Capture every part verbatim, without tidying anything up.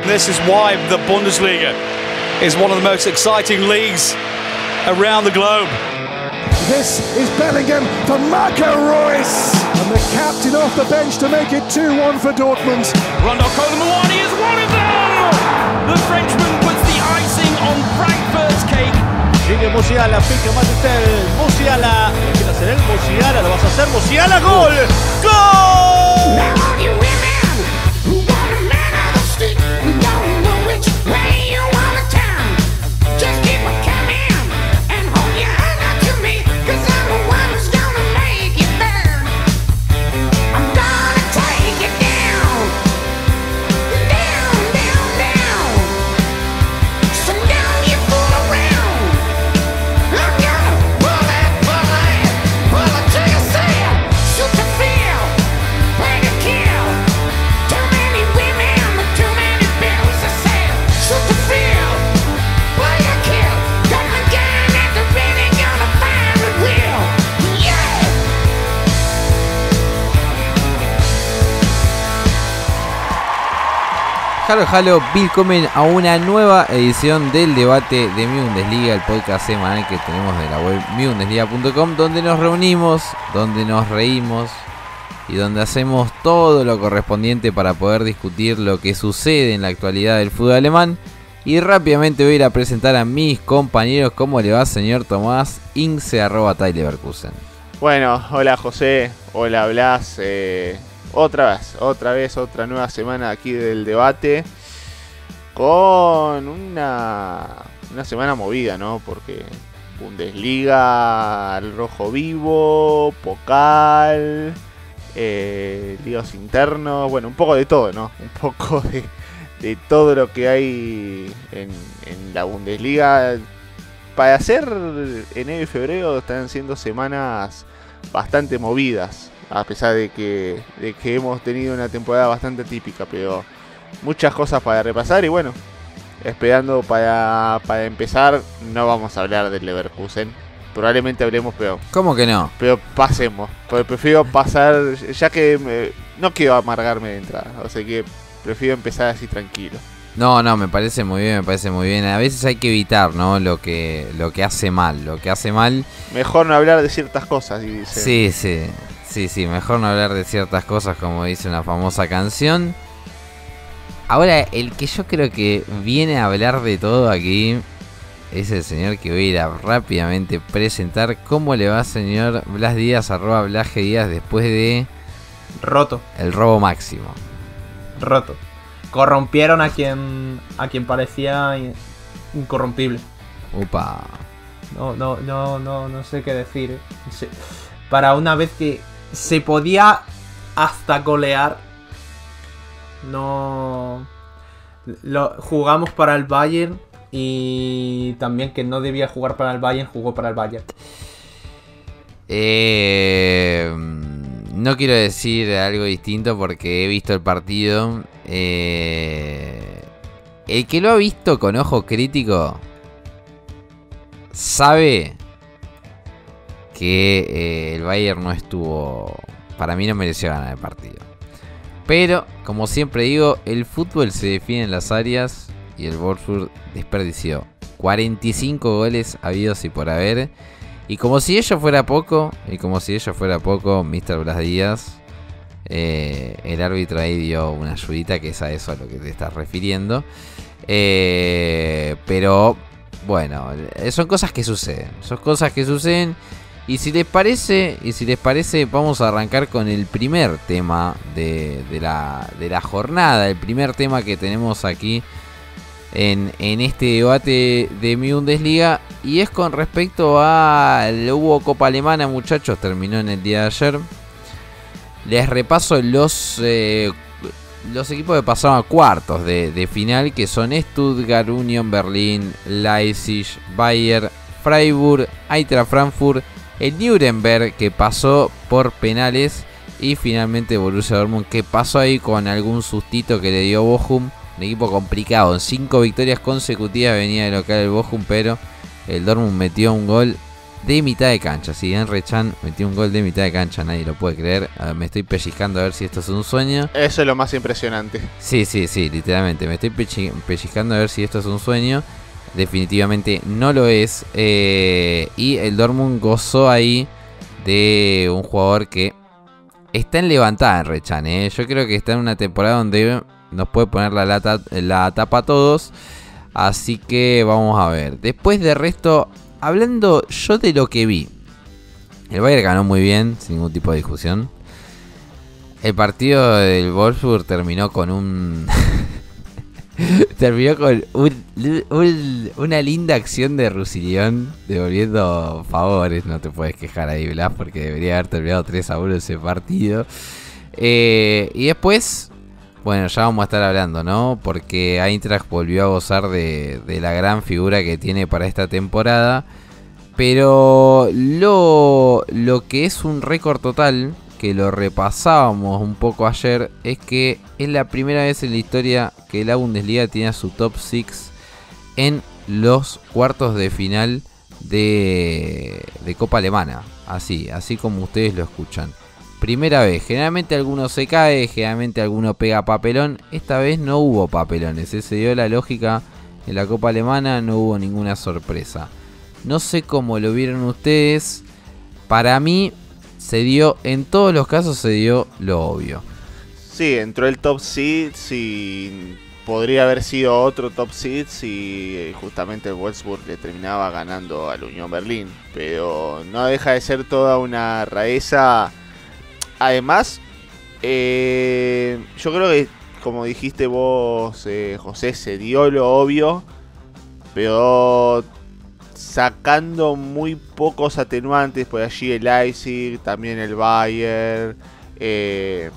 this is why the Bundesliga is one of the most exciting leagues around the globe. This is Bellingham for Marco Reus, and the captain off the bench to make it two one for Dortmund. Rondon Colomwani is one of them! The Frenchman puts the icing on Frankfurt's cake. Sigue Musiala, pica más usted, Musiala. ¿Quieres hacer él? Musiala, lo vas a hacer, Musiala, gol. ¡Gol! Now all you women who want a man of the stick, we don't know which way you want to turn. Just keep it coming and hold your hand out to me, cause I'm the one who's gonna make you burn. I'm gonna take it down, down, down, down. So now you fool around. I'm gonna pull it, pull it, pull it till you see it. Shoot to feel, play to kill. Too many women, too many bills to sell. Shoot to feel, play to kill. Got my gun at the ready, gonna fire at will. Yeah! Halo, halo, willkommen a una nueva edición del debate de Mi Bundesliga, el podcast semanal que tenemos de la web mi bundesliga punto com, donde nos reunimos, donde nos reímos y donde hacemos todo lo correspondiente para poder discutir lo que sucede en la actualidad del fútbol alemán. Y rápidamente voy a ir a presentar a mis compañeros. ¿Cómo le va, señor Tomás? Ince arroba Ty Leverkusen. Bueno, hola José, hola Blas. Eh, otra vez, otra vez, otra nueva semana aquí del debate. Con una, una semana movida, ¿no? Porque Bundesliga, al rojo vivo, Pokal, eh, ligas internos, bueno, un poco de todo, ¿no? Un poco de, de todo lo que hay en, en la Bundesliga. Para ser enero y febrero están siendo semanas bastante movidas, a pesar de que, de que hemos tenido una temporada bastante típica, pero muchas cosas para repasar. Y bueno, esperando para, para empezar, no vamos a hablar del Leverkusen. Probablemente hablemos, pero ¿Cómo que no? pero pasemos, porque prefiero pasar, ya que me, no quiero amargarme de entrada, o sea que prefiero empezar así tranquilo. No, no, me parece muy bien, me parece muy bien. A veces hay que evitar, ¿no? Lo que, lo que hace mal, lo que hace mal. Mejor no hablar de ciertas cosas, y dice. Sí, sí, sí, sí, mejor no hablar de ciertas cosas, como dice una famosa canción. Ahora, el que yo creo que viene a hablar de todo aquí es el señor que voy a ir a rápidamente presentar. ¿Cómo le va, señor Blas Díaz, arroba Blas G Díaz, después de Roto, el robo máximo? roto. Corrompieron a quien a quien parecía in- incorrompible. Upa. No, no, no, no, no sé qué decir. ¿eh? Sí. Para una vez que se podía hasta golear, no lo jugamos para el Bayern, y también que no debía jugar para el Bayern, jugó para el Bayern. Eh, no quiero decir algo distinto porque he visto el partido. Eh, el que lo ha visto con ojo crítico sabe que eh, el Bayern no estuvo... Para mí no mereció ganar el partido. Pero, como siempre digo, el fútbol se define en las áreas y el Wolfsburg desperdició cuarenta y cinco goles habidos y por haber. Y como si ello fuera poco, y como si ello fuera poco, mister Blas Díaz, eh, el árbitro ahí dio una ayudita, que es a eso a lo que te estás refiriendo. Eh, pero, bueno, son cosas que suceden, son cosas que suceden. Y si les parece, y si les parece, vamos a arrancar con el primer tema de, de, la, de la jornada, el primer tema que tenemos aquí En, en este debate de Mi Bundesliga, y es con respecto a la hubo Copa Alemana, muchachos, terminó en el día de ayer. Les repaso los eh, los equipos que pasaron a cuartos de, de final, que son Stuttgart, Union Berlin, Leipzig, Bayern, Freiburg, Eintracht Frankfurt, el Nuremberg, que pasó por penales, y finalmente Borussia Dortmund, que pasó ahí con algún sustito que le dio Bochum. Un equipo complicado, en cinco victorias consecutivas venía de local el Bochum, pero el Dortmund metió un gol de mitad de cancha. Si Emre Can metió un gol de mitad de cancha, nadie lo puede creer. Uh, me estoy pellizcando a ver si esto es un sueño. Eso es lo más impresionante. Sí, sí, sí, literalmente. Me estoy pelli- pellizcando a ver si esto es un sueño. Definitivamente no lo es. Eh, y el Dortmund gozó ahí de un jugador que está en levantada, Emre Can. Eh. Yo creo que está en una temporada donde nos puede poner la, lata, la tapa a todos. Así que vamos a ver. Después de resto, hablando yo de lo que vi. El Bayern ganó muy bien, sin ningún tipo de discusión. El partido del Wolfsburg terminó con un... terminó con un, un, una linda acción de Roussillon, devolviendo favores. No te puedes quejar ahí, Blas, porque debería haber terminado tres a uno ese partido. Eh, y después, bueno, ya vamos a estar hablando, ¿no? Porque Eintracht volvió a gozar de, de la gran figura que tiene para esta temporada. Pero lo, lo que es un récord total, que lo repasábamos un poco ayer, es que es la primera vez en la historia que la Bundesliga tiene a su top seis en los cuartos de final de, de Copa Alemana. Así, así como ustedes lo escuchan. Primera vez, generalmente alguno se cae, generalmente alguno pega papelón. Esta vez no hubo papelones, se dio la lógica en la Copa Alemana, no hubo ninguna sorpresa. No sé cómo lo vieron ustedes. Para mí se dio, en todos los casos se dio lo obvio. Sí, entró el top seed y podría haber sido otro top seed si justamente el Wolfsburg le terminaba ganando al Unión Berlín. Pero no deja de ser toda una rareza. Además, eh, yo creo que, como dijiste vos, eh, José, se dio lo obvio, pero sacando muy pocos atenuantes. Por allí el Leipzig, también el Bayern. Eh,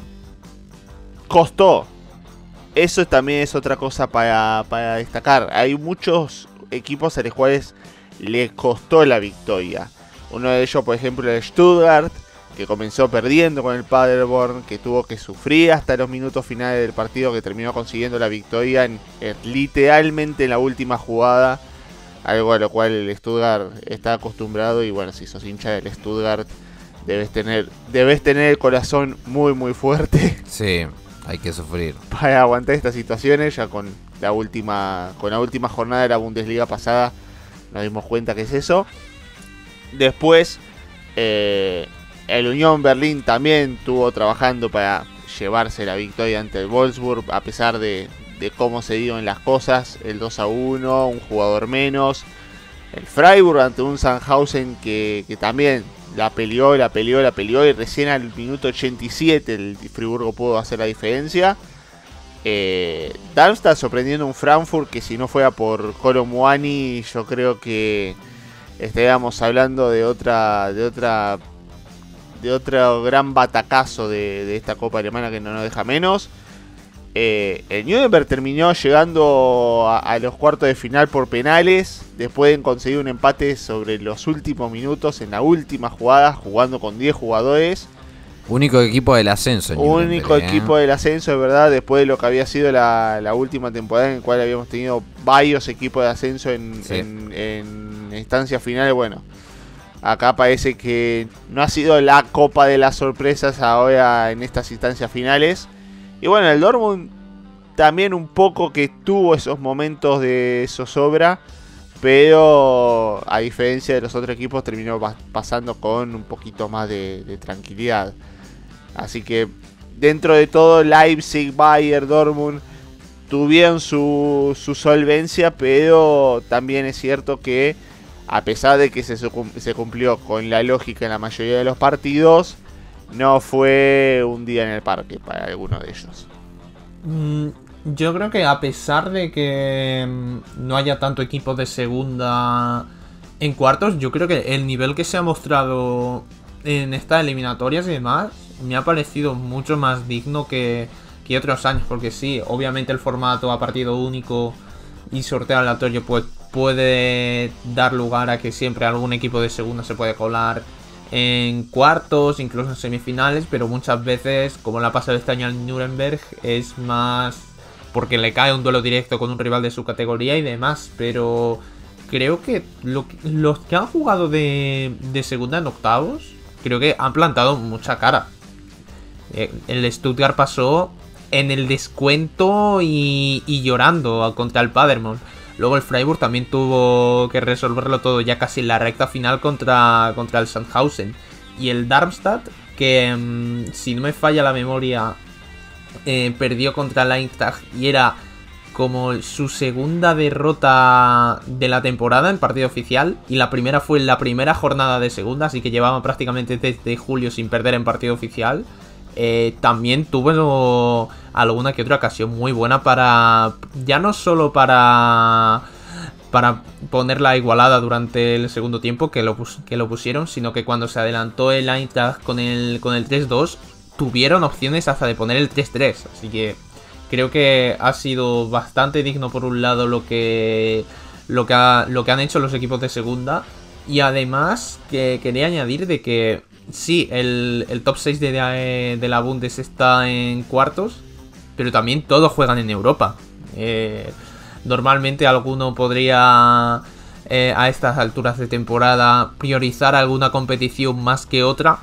costó. Eso también es otra cosa para, para destacar. Hay muchos equipos a los cuales les costó la victoria. Uno de ellos, por ejemplo, el Stuttgart, que comenzó perdiendo con el Paderborn, que tuvo que sufrir hasta los minutos finales del partido, que terminó consiguiendo la victoria en, en, literalmente en la última jugada, algo a lo cual el Stuttgart está acostumbrado. Y bueno, si sos hincha del Stuttgart, debes tener, debes tener el corazón muy muy fuerte. Sí, hay que sufrir para aguantar estas situaciones. Ya con la última, con la última jornada de la Bundesliga pasada nos dimos cuenta que es eso. Después, eh, el Unión Berlín también estuvo trabajando para llevarse la victoria ante el Wolfsburg, a pesar de, de cómo se dieron las cosas. El dos a uno, un jugador menos. El Freiburg ante un Sandhausen que, que también la peleó, la peleó, la peleó. Y recién al minuto ochenta y siete el Friburgo pudo hacer la diferencia. Eh, Darmstadt sorprendiendo un Frankfurt que, si no fuera por Kolo Muani, yo creo que estaríamos hablando de otra... De otra de otro gran batacazo de, de esta Copa Alemana que no nos deja menos. Eh, el Nürnberg terminó llegando a, a los cuartos de final por penales, después de conseguir un empate sobre los últimos minutos en la última jugada, jugando con diez jugadores. Único equipo del ascenso. Único ¿eh? equipo del ascenso, de verdad, después de lo que había sido la, la última temporada, en la cual habíamos tenido varios equipos de ascenso en, sí. en, en instancias finales. Bueno, acá parece que no ha sido la copa de las sorpresas ahora en estas instancias finales. Y bueno, el Dortmund también un poco que tuvo esos momentos de zozobra, pero a diferencia de los otros equipos terminó pasando con un poquito más de, de tranquilidad. Así que dentro de todo, Leipzig, Bayern, Dortmund tuvieron su, su solvencia, pero también es cierto que a pesar de que se, se cumplió con la lógica en la mayoría de los partidos, no fue un día en el parque para alguno de ellos. Mm, yo creo que a pesar de que mm, no haya tanto equipo de segunda en cuartos, yo creo que el nivel que se ha mostrado en estas eliminatorias y demás me ha parecido mucho más digno que, que otros años. Porque sí, obviamente el formato a partido único y sorteo aleatorio pues puede dar lugar a que siempre algún equipo de segunda se puede colar en cuartos, incluso en semifinales, pero muchas veces, como le ha pasado este año al Nuremberg, es más porque le cae un duelo directo con un rival de su categoría y demás. Pero creo que, lo que los que han jugado de, de segunda en octavos, creo que han plantado mucha cara. Eh, el Stuttgart pasó en el descuento y, y llorando contra el Paderborn. Luego el Freiburg también tuvo que resolverlo todo ya casi en la recta final contra, contra el Sandhausen. Y el Darmstadt, que mmm, si no me falla la memoria, eh, perdió contra el Eintracht y era como su segunda derrota de la temporada en partido oficial. Y la primera fue en la primera jornada de segunda, así que llevaban prácticamente desde julio sin perder en partido oficial. Eh, también tuvo alguna que otra ocasión muy buena para, ya no solo para para ponerla igualada durante el segundo tiempo, que lo, pus, que lo pusieron, sino que cuando se adelantó el Eintracht con el, con el tres dos, tuvieron opciones hasta de poner el tres tres, así que creo que ha sido bastante digno por un lado lo que, lo que, ha, lo que han hecho los equipos de segunda. Y además que quería añadir de que sí, el, el top seis de, de, de la Bundes está en cuartos, pero también todos juegan en Europa. Eh, normalmente alguno podría, eh, a estas alturas de temporada, priorizar alguna competición más que otra.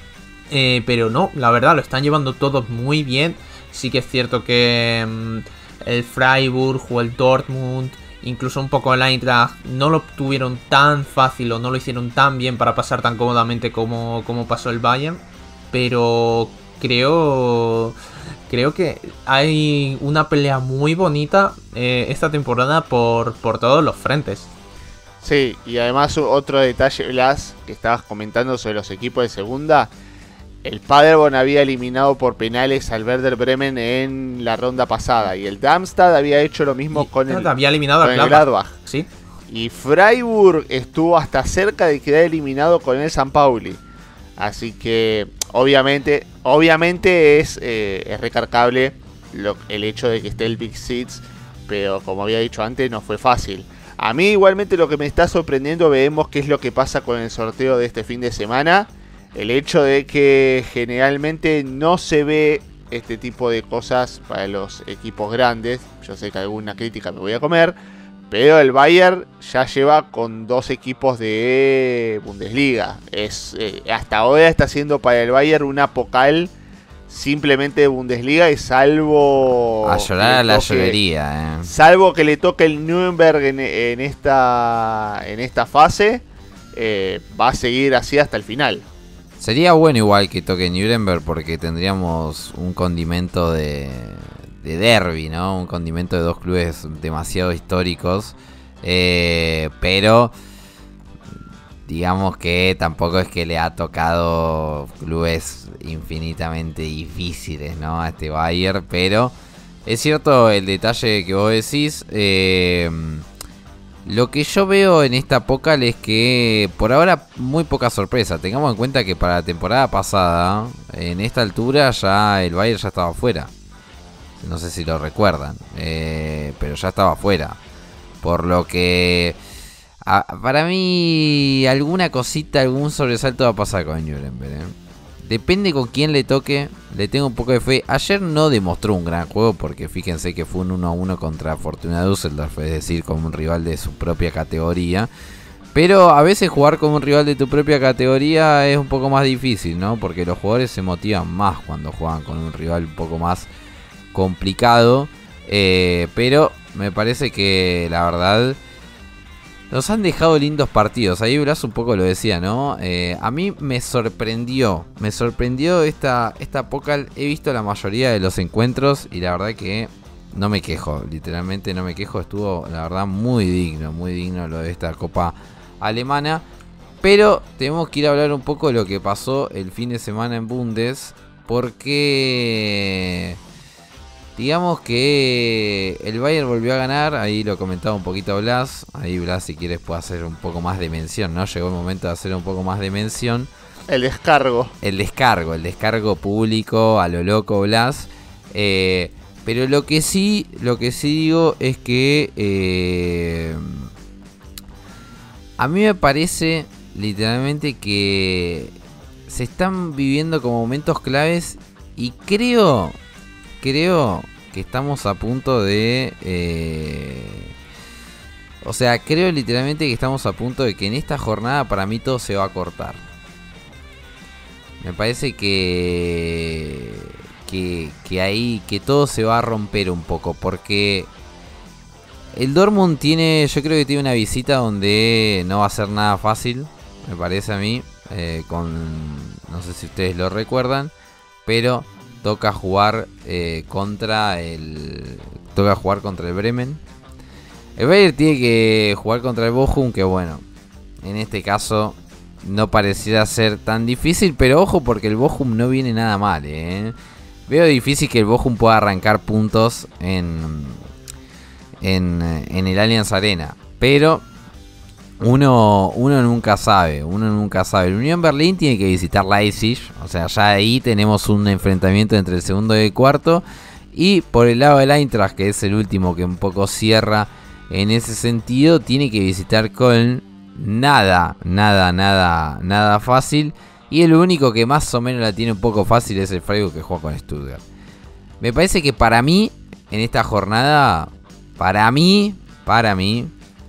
Eh, pero no, la verdad, lo están llevando todos muy bien. Sí que es cierto que mmm, el Freiburg o el Dortmund, incluso un poco el Eintracht, no lo tuvieron tan fácil o no lo hicieron tan bien para pasar tan cómodamente como, como pasó el Bayern. Pero creo, creo que hay una pelea muy bonita eh, esta temporada por, por todos los frentes. Sí, y además otro detalle, Blas, que estabas comentando sobre los equipos de segunda. El Paderborn había eliminado por penales al Werder Bremen en la ronda pasada. Y el Darmstadt había hecho lo mismo y, con el, había eliminado con al el Gladbach. Sí. Y Freiburg estuvo hasta cerca de quedar eliminado con el San Pauli. Así que obviamente obviamente es, eh, es recargable lo, el hecho de que esté el Big Six. Pero como había dicho antes, no fue fácil. A mí igualmente lo que me está sorprendiendo, veremos qué es lo que pasa con el sorteo de este fin de semana. El hecho de que generalmente no se ve este tipo de cosas para los equipos grandes. Yo sé que alguna crítica me voy a comer, pero el Bayern ya lleva con dos equipos de Bundesliga. Es, eh, hasta ahora está siendo para el Bayern una Pokal simplemente de Bundesliga, y salvo... A llorar a la llorería, eh. Salvo que le toque el Nürnberg en, en, esta, en esta fase, eh, va a seguir así hasta el final. Sería bueno igual que toque Nuremberg, porque tendríamos un condimento de, de derbi, ¿no? Un condimento de dos clubes demasiado históricos. Eh, pero digamos que tampoco es que le ha tocado clubes infinitamente difíciles, ¿no? A este Bayern. Pero es cierto el detalle que vos decís. Eh, Lo que yo veo en esta Pokal es que por ahora muy poca sorpresa. Tengamos en cuenta que para la temporada pasada, en esta altura ya el Bayern ya estaba fuera. No sé si lo recuerdan, eh, pero ya estaba fuera. Por lo que a, para mí alguna cosita, algún sobresalto va a pasar con Nuremberg, ¿eh? Depende con quién le toque, le tengo un poco de fe. Ayer no demostró un gran juego, porque fíjense que fue un uno a uno contra Fortuna Düsseldorf, es decir, con un rival de su propia categoría. Pero a veces jugar con un rival de tu propia categoría es un poco más difícil, ¿no? Porque los jugadores se motivan más cuando juegan con un rival un poco más complicado. Eh, pero me parece que la verdad nos han dejado lindos partidos. Ahí Blas un poco lo decía, ¿no? Eh, a mí me sorprendió. Me sorprendió esta, esta Pokal. He visto la mayoría de los encuentros y la verdad que no me quejo. Literalmente no me quejo. Estuvo, la verdad, muy digno. Muy digno lo de esta Copa Alemana. Pero tenemos que ir a hablar un poco de lo que pasó el fin de semana en Bundes. Porque... digamos que el Bayern volvió a ganar. Ahí lo comentaba un poquito Blas. Ahí Blas, si quieres, puede hacer un poco más de mención, ¿no? Llegó el momento de hacer un poco más de mención. El descargo. El descargo, el descargo público a lo loco, Blas. Eh, pero lo que sí, lo que sí digo es que eh, a mí me parece literalmente que se están viviendo como momentos claves. Y creo... Creo que estamos a punto de eh, O sea, creo literalmente que estamos a punto de que en esta jornada para mí todo se va a cortar. Me parece que, que, que ahí, que todo se va a romper un poco, porque el Dortmund tiene, yo creo que tiene una visita donde no va a ser nada fácil, me parece a mí, eh, con, no sé si ustedes lo recuerdan, pero toca jugar eh, contra el, toca jugar contra el Bremen. El Bayern tiene que jugar contra el Bochum, que bueno, en este caso no pareciera ser tan difícil, pero ojo porque el Bochum no viene nada mal, ¿eh? Veo difícil que el Bochum pueda arrancar puntos en, en, en el Allianz Arena, pero uno, uno nunca sabe, uno nunca sabe. El Unión Berlín tiene que visitar Leipzig, o sea, ya ahí tenemos un enfrentamiento entre el segundo y el cuarto, y por el lado del Eintracht, que es el último que un poco cierra en ese sentido, tiene que visitar Köln. Nada, nada, nada, nada fácil. Y el único que más o menos la tiene un poco fácil es el Freiburg, que juega con Stuttgart. Me parece que para mí, en esta jornada, para mí, para mí,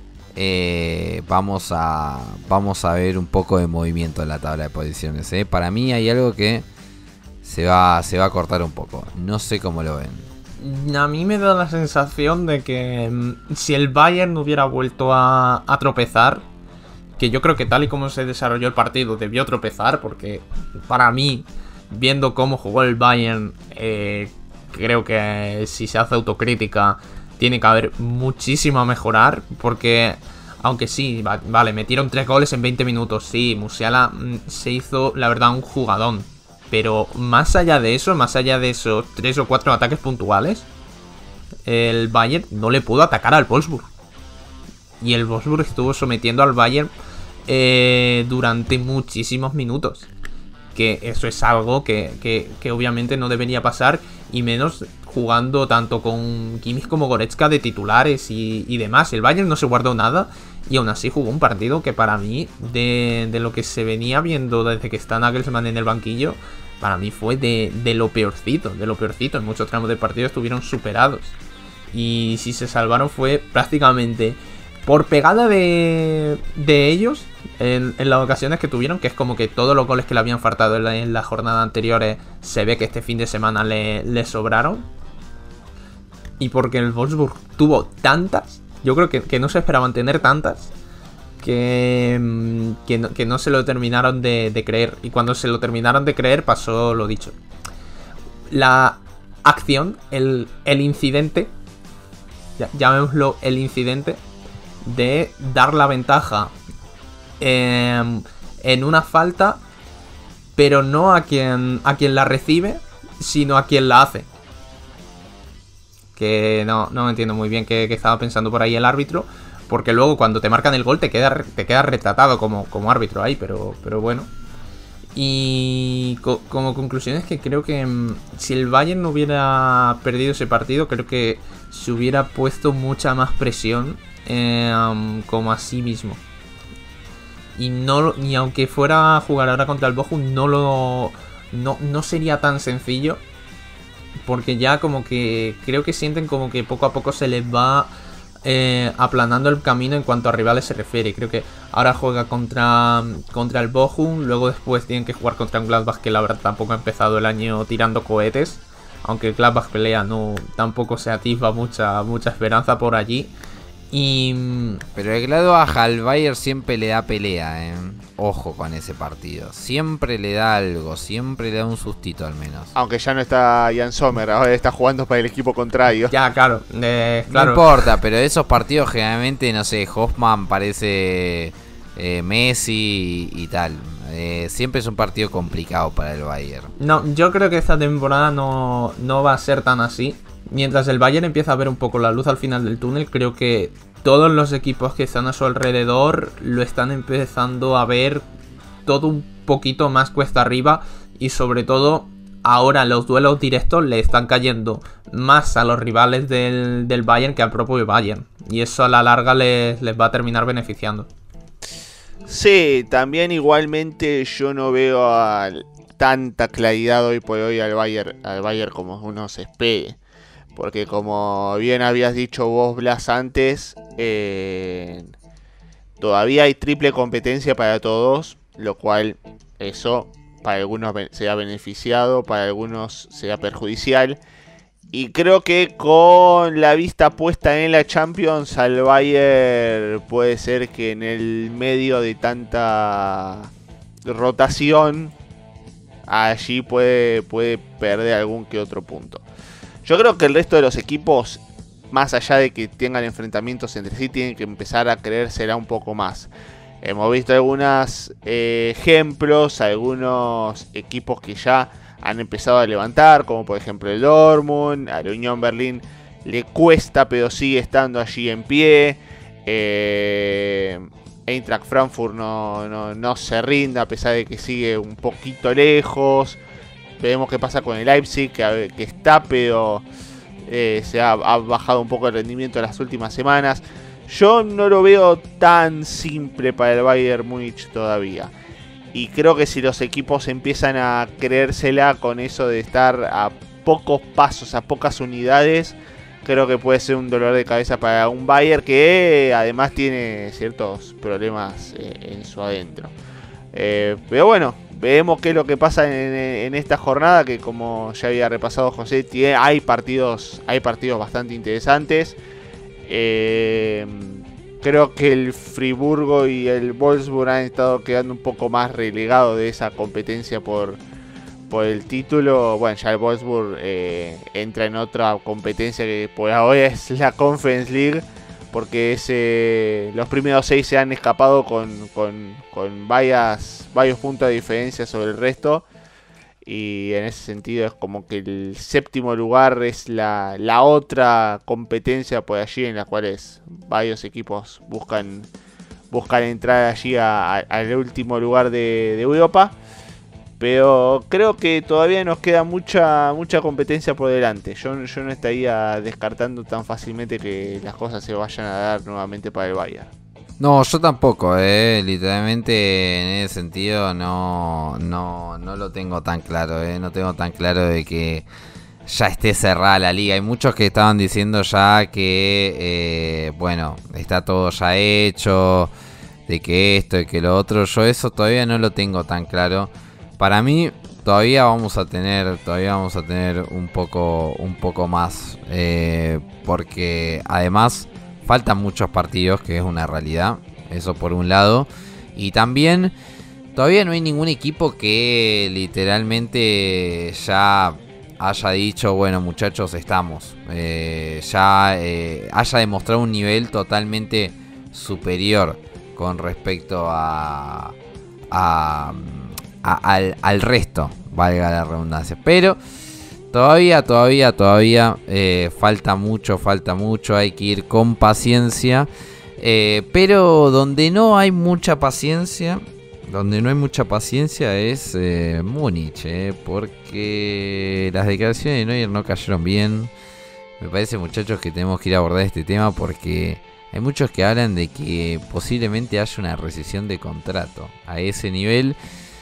eh, vamos a vamos a ver un poco de movimiento en la tabla de posiciones. ¿eh? Para mí hay algo que se va, se va a cortar un poco. No sé cómo lo ven. A mí me da la sensación de que mm, si el Bayern no hubiera vuelto a, a tropezar, que yo creo que tal y como se desarrolló el partido debió tropezar, porque para mí, viendo cómo jugó el Bayern, eh, creo que si se hace autocrítica tiene que haber muchísimo a mejorar, porque aunque sí, va, vale, metieron tres goles en veinte minutos, sí, Musiala mm, se hizo la verdad un jugadón, pero más allá de eso, más allá de esos tres o cuatro ataques puntuales, el Bayern no le pudo atacar al Wolfsburg. Y el Wolfsburg estuvo sometiendo al Bayern eh, durante muchísimos minutos. Que eso es algo que, que, que obviamente no debería pasar. Y menos jugando tanto con Kimmich como Goretzka de titulares y, y demás. El Bayern no se guardó nada. Y aún así jugó un partido que para mí, de, de lo que se venía viendo desde que está Nagelsmann en el banquillo, para mí fue de, de lo peorcito. De lo peorcito. En muchos tramos del partido estuvieron superados. Y si se salvaron fue prácticamente por pegada de, de ellos en, en las ocasiones que tuvieron, que es como que todos los goles que le habían faltado en la, en la jornada anteriores se ve que este fin de semana le, le sobraron. Y porque el Wolfsburg tuvo tantas, yo creo que, que no se esperaban tener tantas, que, que, no, que no se lo terminaron de, de creer. Y cuando se lo terminaron de creer pasó lo dicho. La acción, el, el incidente, llamémoslo el incidente, de dar la ventaja eh, en una falta, pero no a quien, a quien la recibe, sino a quien la hace. Que no, no entiendo muy bien qué, qué estaba pensando por ahí el árbitro, porque luego cuando te marcan el gol te queda, te queda retratado como, como árbitro ahí, pero, pero bueno. Y co como conclusión es que creo que mmm, si el Bayern no hubiera perdido ese partido, creo que se hubiera puesto mucha más presión eh, um, como a sí mismo. Y no y aunque fuera a jugar ahora contra el Bochum, no lo no, no sería tan sencillo, porque ya como que creo que sienten como que poco a poco se les va eh, aplanando el camino en cuanto a rivales se refiere. Creo que ahora juega contra, contra el Bochum, luego después tienen que jugar contra un Gladbach que la verdad tampoco ha empezado el año tirando cohetes, aunque el Gladbach pelea, no tampoco se atisba mucha, mucha esperanza por allí. Y... Pero el Gladbach al Bayern siempre le da pelea, ¿eh? Ojo con ese partido. Siempre le da algo, siempre le da un sustito al menos. Aunque ya no está Jan Sommer, ahora está jugando para el equipo contrario. Ya, claro. Eh, claro. No importa, pero esos partidos generalmente, no sé, Hoffman parece eh, Messi y, y tal. Eh, siempre es un partido complicado para el Bayern. No, yo creo que esta temporada no, no va a ser tan así. Mientras el Bayern empieza a ver un poco la luz al final del túnel, creo que todos los equipos que están a su alrededor lo están empezando a ver todo un poquito más cuesta arriba. Y sobre todo, ahora los duelos directos le están cayendo más a los rivales del, del Bayern que al propio Bayern. Y eso a la larga les, les va a terminar beneficiando. Sí, también igualmente yo no veo a tanta claridad hoy por hoy al Bayern, al Bayern como uno se espere. Porque como bien habías dicho vos, Blas, antes, eh, todavía hay triple competencia para todos, lo cual eso para algunos sea beneficiado, para algunos sea perjudicial. Y creo que con la vista puesta en la Champions, al Bayern puede ser que en el medio de tanta rotación, allí puede, puede perder algún que otro punto. Yo creo que el resto de los equipos, más allá de que tengan enfrentamientos entre sí, tienen que empezar a creérsela un poco más. Hemos visto algunos eh, ejemplos, algunos equipos que ya han empezado a levantar, como por ejemplo el Dortmund. A la Unión Berlín le cuesta, pero sigue estando allí en pie. Eh, Eintracht Frankfurt no, no, no se rinde, a pesar de que sigue un poquito lejos. Veremos qué pasa con el Leipzig, que, que está, pero eh, se ha, ha bajado un poco el rendimiento en las últimas semanas. Yo no lo veo tan simple para el Bayern Múnich todavía. Y creo que si los equipos empiezan a creérsela con eso de estar a pocos pasos, a pocas unidades, creo que puede ser un dolor de cabeza para un Bayern que eh, además tiene ciertos problemas eh, en su adentro. Eh, pero bueno, veremos qué es lo que pasa en, en esta jornada, que como ya había repasado José, tiene, hay partidos, hay partidos bastante interesantes. Eh, creo que el Friburgo y el Wolfsburg han estado quedando un poco más relegados de esa competencia por, por el título. Bueno, ya el Wolfsburg eh, entra en otra competencia que por ahora es la Conference League, porque ese, los primeros seis se han escapado con, con, con varias, varios puntos de diferencia sobre el resto. Y en ese sentido es como que el séptimo lugar es la, la otra competencia por allí, en la cual varios equipos buscan, buscan entrar allí a, a, al último lugar de, de Europa. Pero creo que todavía nos queda mucha mucha competencia por delante. Yo, yo no estaría descartando tan fácilmente que las cosas se vayan a dar nuevamente para el Bayern. No, yo tampoco, eh. Literalmente en ese sentido no, no, no lo tengo tan claro, eh. No tengo tan claro de que ya esté cerrada la liga. Hay muchos que estaban diciendo ya que, eh, bueno, está todo ya hecho, de que esto y que lo otro. Yo eso todavía no lo tengo tan claro. Para mí todavía vamos a tener, todavía vamos a tener un poco, un poco más, eh, porque además faltan muchos partidos, que es una realidad, eso por un lado. Y también todavía no hay ningún equipo que literalmente ya haya dicho, bueno muchachos, estamos. Eh, ya eh, haya demostrado un nivel totalmente superior con respecto a, a, a al, al resto, valga la redundancia. Pero Todavía, todavía, todavía eh, falta mucho, falta mucho, hay que ir con paciencia. Eh, pero donde no hay mucha paciencia, donde no hay mucha paciencia es eh, Múnich, eh, porque las declaraciones de Neuer no cayeron bien. Me parece, muchachos, que tenemos que ir a abordar este tema porque hay muchos que hablan de que posiblemente haya una rescisión de contrato a ese nivel.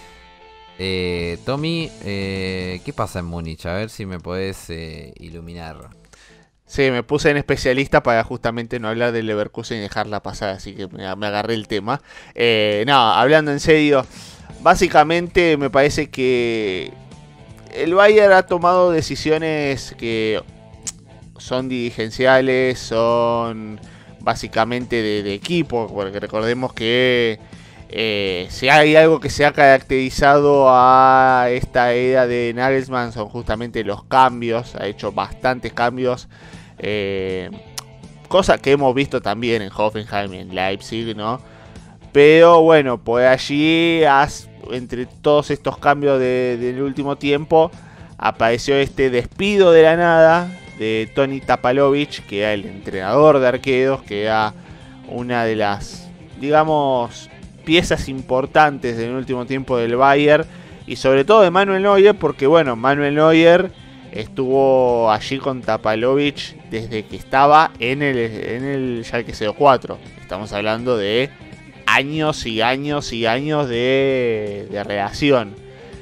Eh, Tommy, eh, ¿qué pasa en Múnich? A ver si me podés eh, iluminar. Sí, me puse en especialista para justamente no hablar del Leverkusen y dejarla pasar, así que me, me agarré el tema. Eh, no, hablando en serio, básicamente me parece que el Bayern ha tomado decisiones que son dirigenciales, son básicamente de, de equipo, porque recordemos que Eh, si hay algo que se ha caracterizado a esta era de Nagelsmann son justamente los cambios. Ha hecho bastantes cambios, eh, cosa que hemos visto también en Hoffenheim y en Leipzig, ¿no? Pero bueno, por allí, has, entre todos estos cambios de, del último tiempo, apareció este despido de la nada de Toni Tapalovic, que era el entrenador de arqueros, que era una de las, digamos, piezas importantes del último tiempo del Bayern, y sobre todo de Manuel Neuer, porque bueno, Manuel Neuer estuvo allí con Tapalovic desde que estaba en el, en el Schalke cero cuatro. Estamos hablando de años y años y años de, de relación.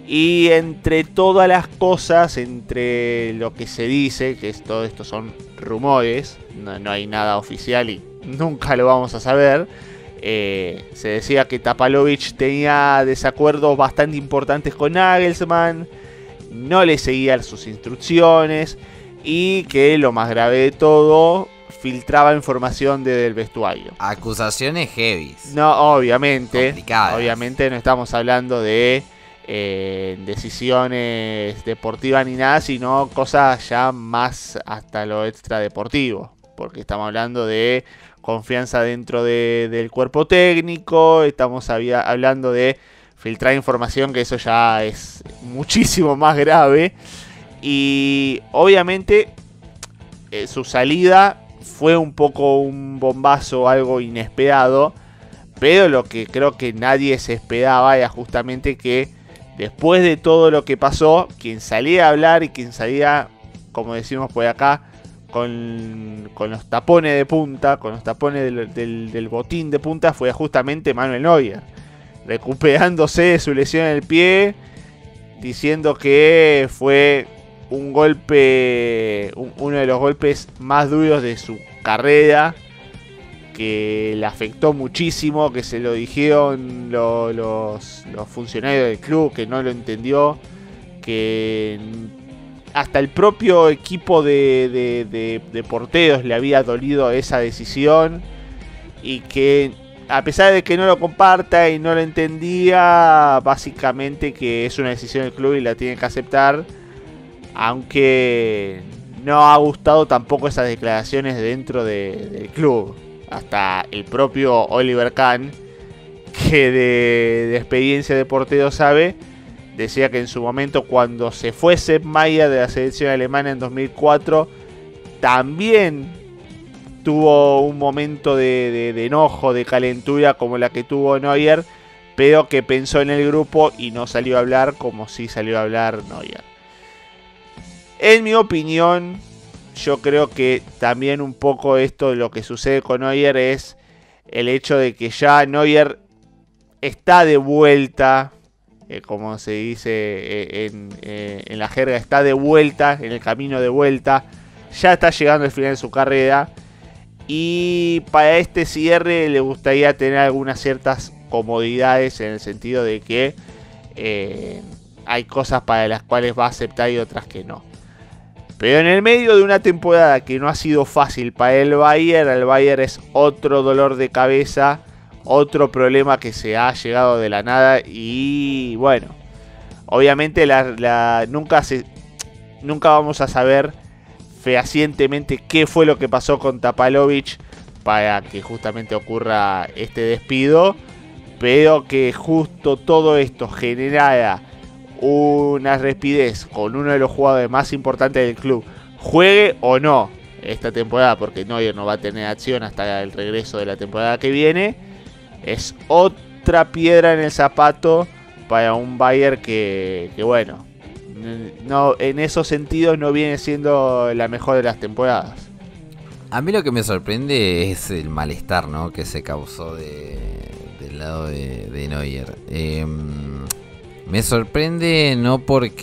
Y entre todas las cosas, entre lo que se dice, que es, todo esto son rumores, no, no hay nada oficial y nunca lo vamos a saber, eh, se decía que Tapalovic tenía desacuerdos bastante importantes con Nagelsmann, no le seguía sus instrucciones y que lo más grave de todo, filtraba información desde el vestuario. Acusaciones heavy. No, obviamente, complicadas. Obviamente no estamos hablando de eh, decisiones deportivas ni nada, sino cosas ya más hasta lo extradeportivo, porque estamos hablando de confianza dentro de, del cuerpo técnico, estamos había, hablando de filtrar información, que eso ya es muchísimo más grave. Y obviamente eh, su salida fue un poco un bombazo, algo inesperado, pero lo que creo que nadie se esperaba era justamente que después de todo lo que pasó, quien salía a hablar y quien salía, como decimos por acá, con, con los tapones de punta, con los tapones del, del, del botín de punta, fue justamente Manuel Neuer, recuperándose de su lesión en el pie, diciendo que fue un golpe, un, uno de los golpes más duros de su carrera, que le afectó muchísimo, que se lo dijeron lo, los, los funcionarios del club, que no lo entendió, que hasta el propio equipo de, de, de, de porteros le había dolido esa decisión, y que a pesar de que no lo comparta y no lo entendía, básicamente que es una decisión del club y la tiene que aceptar, aunque no ha gustado tampoco esas declaraciones dentro de, del club. Hasta el propio Oliver Kahn, que de, de experiencia de portero sabe, decía que en su momento, cuando se fue Sepp Maier de la selección alemana en dos mil cuatro, también tuvo un momento de, de, de enojo, de calentura como la que tuvo Neuer, pero que pensó en el grupo y no salió a hablar como sí salió a hablar Neuer. En mi opinión, yo creo que también un poco esto de lo que sucede con Neuer es el hecho de que ya Neuer está de vuelta, eh, como se dice eh, en, eh, en la jerga, está de vuelta, en el camino de vuelta, ya está llegando al final de su carrera, y para este cierre le gustaría tener algunas ciertas comodidades, en el sentido de que eh, hay cosas para las cuales va a aceptar y otras que no. Pero en el medio de una temporada que no ha sido fácil para el Bayern, el Bayern es otro dolor de cabeza, otro problema que se ha llegado de la nada. Y bueno, obviamente la, la, nunca, se, nunca vamos a saber fehacientemente qué fue lo que pasó con Tapalovic para que justamente ocurra este despido, pero que justo todo esto generara una rapidez con uno de los jugadores más importantes del club, juegue o no esta temporada, porque Neuer no va a tener acción hasta el regreso de la temporada que viene, es otra piedra en el zapato para un Bayern que, que bueno, no, en esos sentidos no viene siendo la mejor de las temporadas. A mí lo que me sorprende es el malestar, ¿no?, que se causó de, del lado de, de Neuer. Eh, Me sorprende no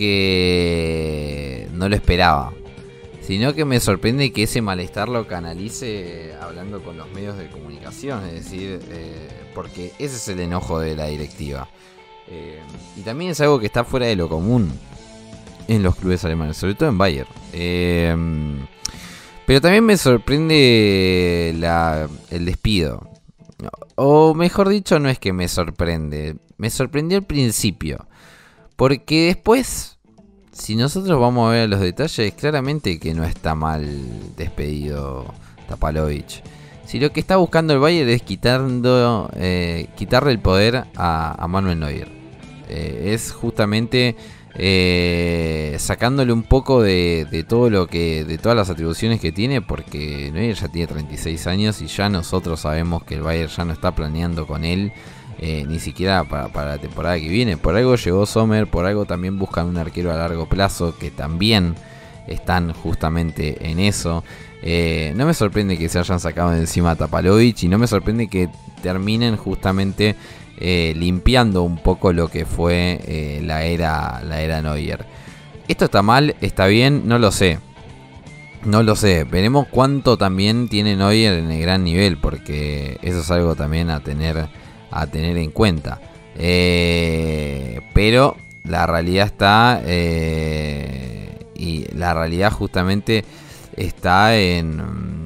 porque no lo esperaba, sino que me sorprende que ese malestar lo canalice hablando con los medios de comunicación, es decir, eh, porque ese es el enojo de la directiva. Eh, y también es algo que está fuera de lo común en los clubes alemanes, sobre todo en Bayern. Eh, pero también me sorprende la, el despido. O mejor dicho, no es que me sorprende, me sorprendió al principio. Porque después, si nosotros vamos a ver los detalles, claramente que no está mal despedido Tapalovic. Si lo que está buscando el Bayern es quitando, eh, quitarle el poder a, a Manuel Neuer. Eh, es justamente eh, sacándole un poco de, de todo lo que, de todas las atribuciones que tiene, porque Neuer ya tiene treinta y seis años y ya nosotros sabemos que el Bayern ya no está planeando con él. Eh, ni siquiera para, para la temporada que viene. Por algo llegó Sommer, por algo también buscan un arquero a largo plazo, que también están justamente en eso. Eh, no me sorprende que se hayan sacado de encima a Tapalovic y no me sorprende que terminen justamente eh, limpiando un poco lo que fue eh, la era la era Neuer. ¿Esto está mal? ¿Está bien? No lo sé. No lo sé. Veremos cuánto también tiene Neuer en el gran nivel, porque eso es algo también a tener, a tener en cuenta. Eh, pero la realidad está... Eh, y la realidad justamente está en...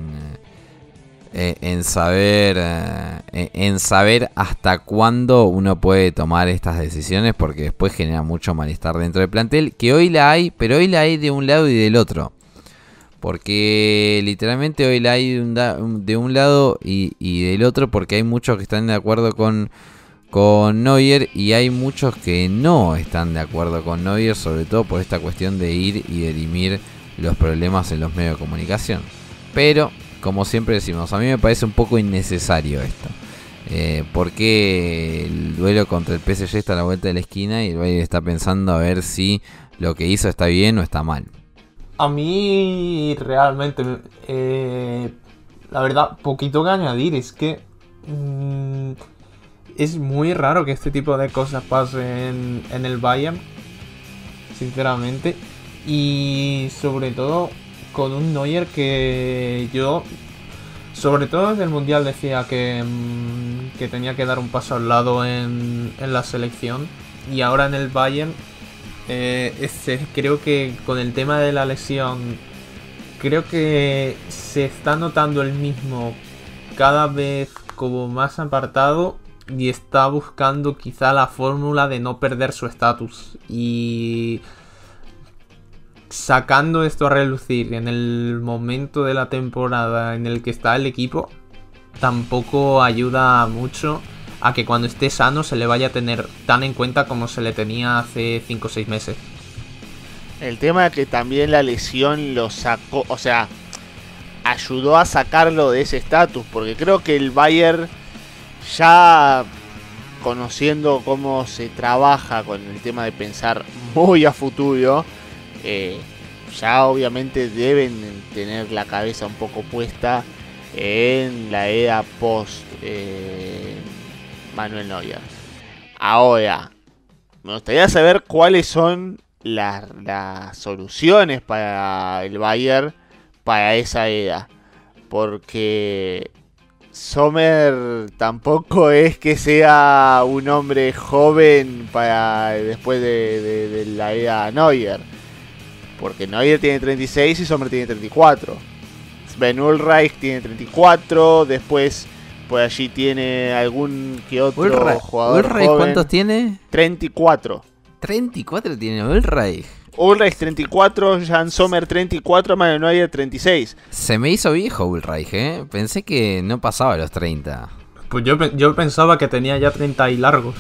En saber en saber hasta cuándo uno puede tomar estas decisiones, porque después genera mucho malestar dentro del plantel, que hoy la hay, pero hoy la hay de un lado y del otro, porque literalmente hoy la hay de un, da, de un lado y, y del otro, porque hay muchos que están de acuerdo con, con Neuer y hay muchos que no están de acuerdo con Neuer, sobre todo por esta cuestión de ir y dirimir los problemas en los medios de comunicación. Pero como siempre decimos, a mí me parece un poco innecesario esto. Eh, porque el duelo contra el P S G está a la vuelta de la esquina y el Bayern está pensando a ver si lo que hizo está bien o está mal. A mí realmente, eh, la verdad, poquito que añadir. Es que mmm, es muy raro que este tipo de cosas pasen en el Bayern, sinceramente. Y sobre todo con un Neuer que yo, sobre todo desde el Mundial, decía que, que tenía que dar un paso al lado en, en la selección. Y ahora en el Bayern, eh, este, creo que con el tema de la lesión, creo que se está notando el mismo cada vez como más apartado y está buscando quizá la fórmula de no perder su estatus. Y sacando esto a relucir en el momento de la temporada en el que está el equipo, tampoco ayuda mucho a que cuando esté sano se le vaya a tener tan en cuenta como se le tenía hace cinco o seis meses. El tema es que también la lesión lo sacó, o sea, ayudó a sacarlo de ese estatus, porque creo que el Bayern, ya conociendo cómo se trabaja con el tema de pensar muy a futuro, Eh, ya obviamente deben tener la cabeza un poco puesta en la era post eh, Manuel Neuer. Ahora, me gustaría saber cuáles son las, las soluciones para el Bayern para esa era, porque Sommer tampoco es que sea un hombre joven para después de, de, de la era Neuer. Porque Neuer tiene treinta y seis y Sommer tiene treinta y cuatro. Sven Ulreich tiene treinta y cuatro. Después por allí tiene algún que otro Ulreich, jugador Ulreich, joven. ¿cuántos tiene? treinta y cuatro. treinta y cuatro tiene Ulreich. Ulreich treinta y cuatro, Jan Sommer treinta y cuatro, Manuel Neuer treinta y seis. Se me hizo viejo Ulreich, ¿eh? Pensé que no pasaba los treinta. Pues yo, yo pensaba que tenía ya treinta y largos.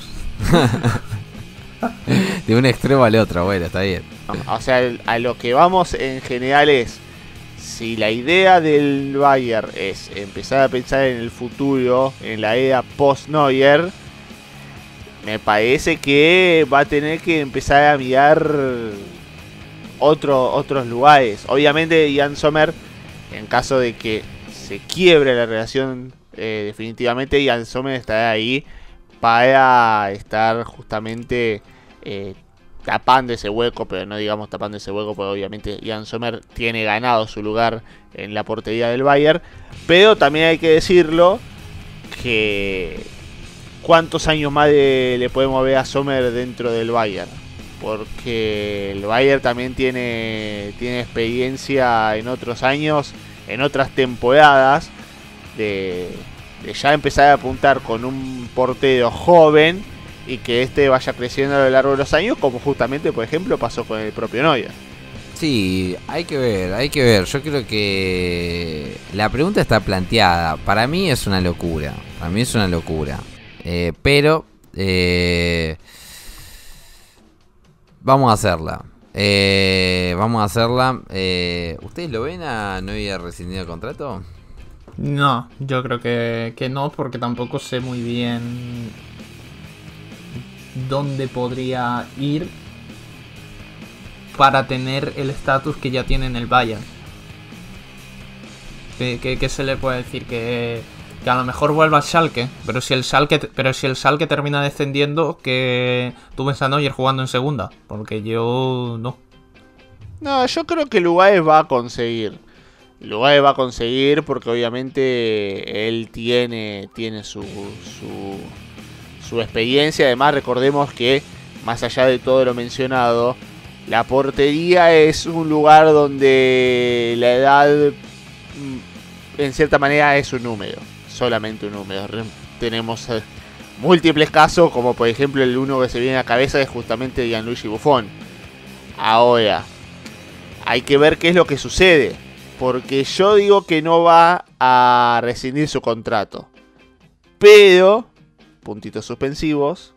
De un extremo al otro, bueno, está bien. O sea, a lo que vamos en general es, si la idea del Bayern es empezar a pensar en el futuro, en la era post-Neuer, me parece que va a tener que empezar a mirar otro, otros lugares. Obviamente Jan Sommer, en caso de que se quiebre la relación eh, definitivamente, Jan Sommer estará ahí para estar justamente eh, tapando ese hueco, pero no digamos tapando ese hueco, porque obviamente Jan Sommer tiene ganado su lugar en la portería del Bayern. Pero también hay que decirlo, que cuántos años más de, le podemos ver a Sommer dentro del Bayern, porque el Bayern también tiene, tiene experiencia en otros años, en otras temporadas, de, de ya empezar a apuntar con un portero joven y que este vaya creciendo a lo largo de los años, como justamente, por ejemplo, pasó con el propio Neuer. Sí, hay que ver, hay que ver. Yo creo que la pregunta está planteada. Para mí es una locura. Para mí es una locura. Eh, pero eh, vamos a hacerla. Eh, vamos a hacerla. Eh, ¿Ustedes lo ven a Neuer rescindido el contrato? No, yo creo que, que no, porque tampoco sé muy bien dónde podría ir para tener el estatus que ya tiene en el Bayern. ¿Qué, qué, qué se le puede decir? Que, que a lo mejor vuelva al Schalke, pero si el Schalke, pero si el Schalke termina descendiendo, que tú ves a Neuer jugando en segunda, porque yo no. No, yo creo que Lugaes va a conseguir. Lugaes va a conseguir porque obviamente él tiene, tiene su, su, su experiencia. Además, recordemos que, más allá de todo lo mencionado, la portería es un lugar donde la edad, en cierta manera, es un número. Solamente un número. Tenemos eh, múltiples casos, como por ejemplo el uno que se viene a la cabeza es justamente Gianluigi Buffon. Ahora, hay que ver qué es lo que sucede, porque yo digo que no va a rescindir su contrato. Pero, puntitos suspensivos,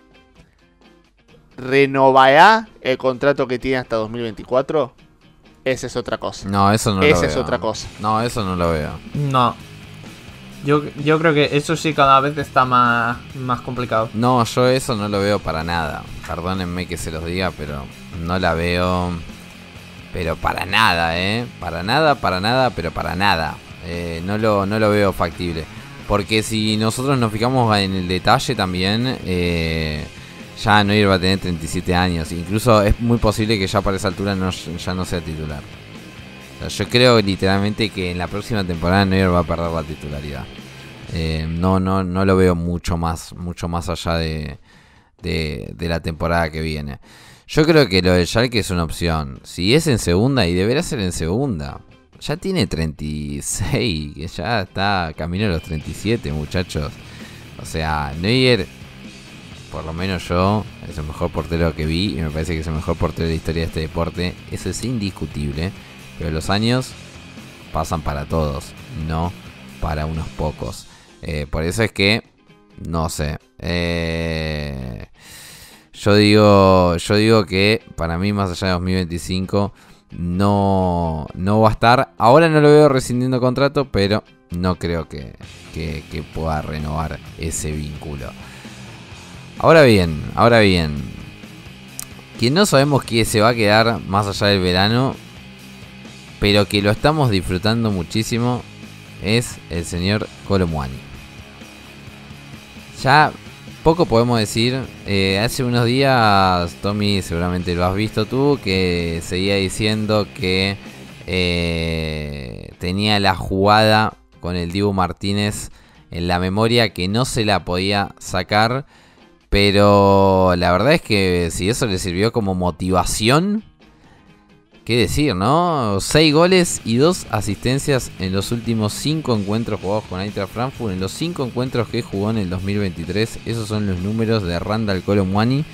¿renovará el contrato que tiene hasta dos mil veinticuatro? Esa es otra cosa. No, eso no lo veo. Esa es otra cosa. No, eso no lo veo. No. Yo, yo creo que eso sí cada vez está más, más complicado. No, yo eso no lo veo para nada. Perdónenme que se los diga, pero no la veo. Pero para nada, ¿eh? Para nada, para nada, pero para nada. Eh, no, lo, no lo veo factible. Porque si nosotros nos fijamos en el detalle también, eh, ya Neuer va a tener treinta y siete años. Incluso es muy posible que ya para esa altura no, ya no sea titular. O sea, yo creo literalmente que en la próxima temporada Neuer va a perder la titularidad. Eh, no, no, no lo veo mucho más, mucho más allá de, de, de la temporada que viene. Yo creo que lo del Schalke es una opción. Si es en segunda, y deberá ser en segunda. Ya tiene treinta y seis, que ya está camino a los treinta y siete, muchachos. O sea, Neuer, por lo menos yo, es el mejor portero que vi. Y me parece que es el mejor portero de la historia de este deporte. Eso es indiscutible. Pero los años pasan para todos, no para unos pocos. Eh, por eso es que, no sé. Eh... Yo digo, yo digo que para mí más allá de dos mil veinticinco no, no va a estar. Ahora no lo veo rescindiendo contrato, pero no creo que, que, que pueda renovar ese vínculo. Ahora bien, ahora bien, quien no sabemos que se va a quedar más allá del verano, pero que lo estamos disfrutando muchísimo, es el señor Kolo Muani. Ya poco podemos decir. Eh, hace unos días, Tommy, seguramente lo has visto tú, que seguía diciendo que eh, tenía la jugada con el Dibu Martínez en la memoria, que no se la podía sacar. Pero la verdad es que si eso le sirvió como motivación, qué decir, ¿no? seis goles y dos asistencias en los últimos cinco encuentros jugados con Eintracht Frankfurt. En los cinco encuentros que jugó en el dos mil veintitrés. Esos son los números de Randal Kolo Muani.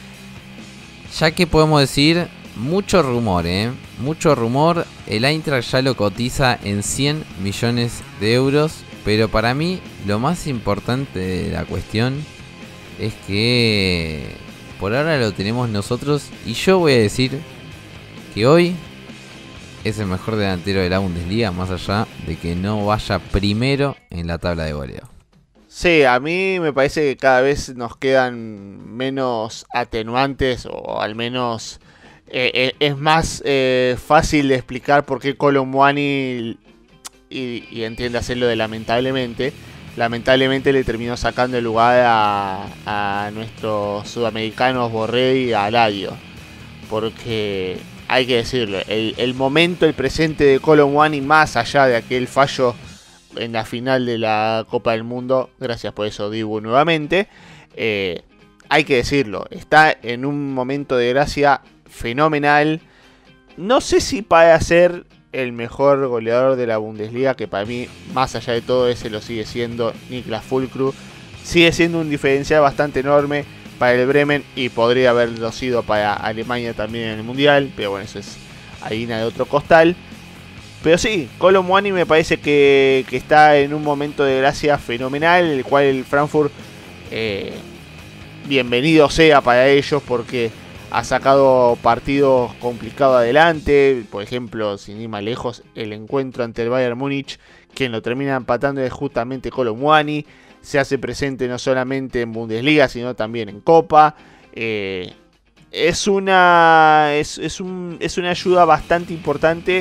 Ya que podemos decir, mucho rumor, ¿eh? Mucho rumor. El Eintracht ya lo cotiza en cien millones de euros. Pero para mí, lo más importante de la cuestión es que por ahora lo tenemos nosotros. Y yo voy a decir que hoy es el mejor delantero de la Bundesliga, más allá de que no vaya primero en la tabla de goleo. Sí, a mí me parece que cada vez nos quedan menos atenuantes, o al menos eh, eh, es más eh, fácil de explicar por qué Kolo Muani, y, y entiéndase lo de lamentablemente, lamentablemente le terminó sacando el lugar a, a nuestros sudamericanos Borré y Aladio. Porque hay que decirlo, el, el momento, el presente de Kolo Muani, más allá de aquel fallo en la final de la Copa del Mundo, gracias por eso Dibu nuevamente, eh, hay que decirlo, está en un momento de gracia fenomenal. No sé si para ser el mejor goleador de la Bundesliga, que para mí, más allá de todo, ese lo sigue siendo Niklas Füllkrug. Sigue siendo un diferencial bastante enorme para el Bremen y podría haberlo sido para Alemania también en el Mundial, pero bueno, eso es harina de otro costal. Pero sí, Kolo Muani me parece que, que está en un momento de gracia fenomenal, el cual el Frankfurt, eh, bienvenido sea para ellos, porque ha sacado partidos complicados adelante. Por ejemplo, sin ir más lejos, el encuentro ante el Bayern Múnich, quien lo termina empatando es justamente Kolo Muani. Se hace presente no solamente en Bundesliga, sino también en Copa. Eh, es una es, es, un, es una ayuda bastante importante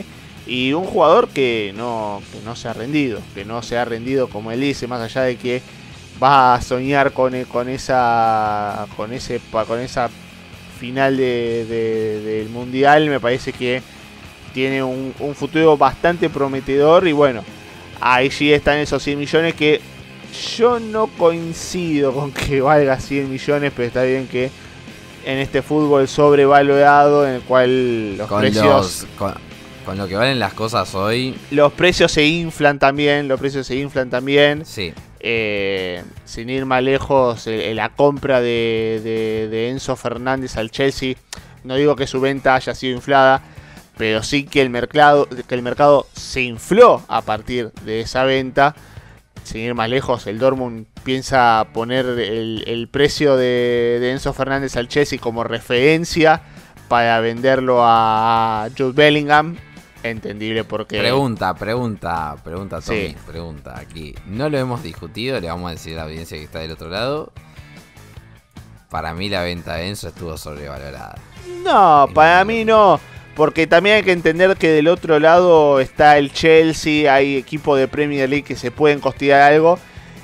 Y un jugador que no, que no se ha rendido, que no se ha rendido como él dice, más allá de que va a soñar con, con esa con ese con esa final de, de, del mundial. Me parece que tiene un, un futuro bastante prometedor y bueno, ahí sí están esos cien millones que yo no coincido con que valga cien millones, pero está bien que en este fútbol sobrevalorado en el cual los con precios los, con, con lo que valen las cosas hoy, los precios se inflan también, los precios se inflan también. sí. Eh, sin ir más lejos, eh, la compra de, de, de Enzo Fernández al Chelsea, no digo que su venta haya sido inflada, pero sí que el mercado, que el mercado se infló a partir de esa venta. Sin ir más lejos, el Dortmund piensa poner el, el precio de, de Enzo Fernández al Chelsea como referencia para venderlo a Jude Bellingham. Entendible porque... Pregunta, pregunta, pregunta, Tommy, Sí. pregunta aquí. No lo hemos discutido, le vamos a decir a la audiencia que está del otro lado. Para mí la venta de Enzo estuvo sobrevalorada. No, para mí no. Porque también hay que entender que del otro lado está el Chelsea, hay equipos de Premier League que se pueden costear algo.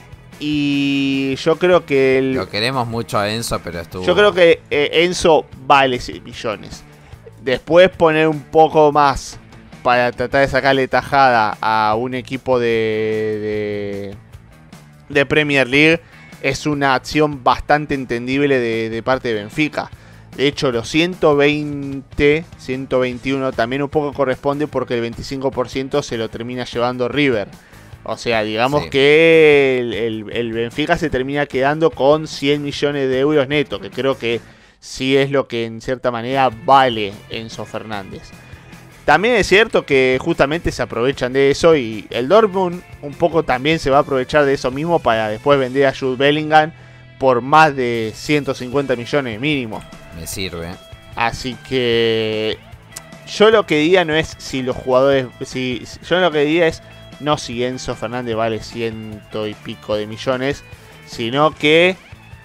Y yo creo que... El, Lo queremos mucho a Enzo, pero estuvo... yo creo que eh, Enzo vale seis millones. Después poner un poco más para tratar de sacarle tajada a un equipo de, de, de Premier League es una acción bastante entendible de, de parte de Benfica. De hecho, los ciento veinte, ciento veintiuno también un poco corresponde porque el veinticinco por ciento se lo termina llevando River. O sea, digamos Sí. que el, el, el Benfica se termina quedando con cien millones de euros netos, que creo que sí es lo que en cierta manera vale Enzo Fernández. También es cierto que justamente se aprovechan de eso y el Dortmund un poco también se va a aprovechar de eso mismo para después vender a Jude Bellingham por más de ciento cincuenta millones mínimo. Me sirve. Así que yo lo que diría no es si los jugadores, si yo lo que diría es no si Enzo Fernández vale ciento y pico de millones, sino que